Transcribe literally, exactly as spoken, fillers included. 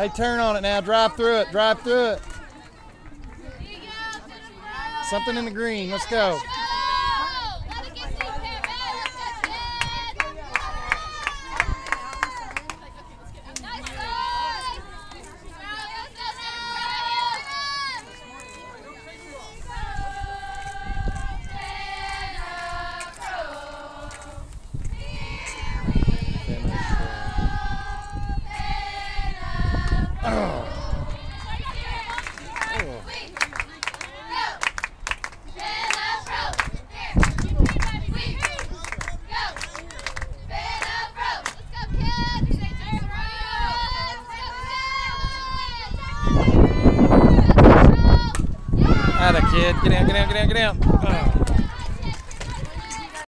Hey, turn on it now. Drive through it. Drive through it. Something in the green. Let's go. Oh. Atta kid, get down, get down, get down, get down. Oh.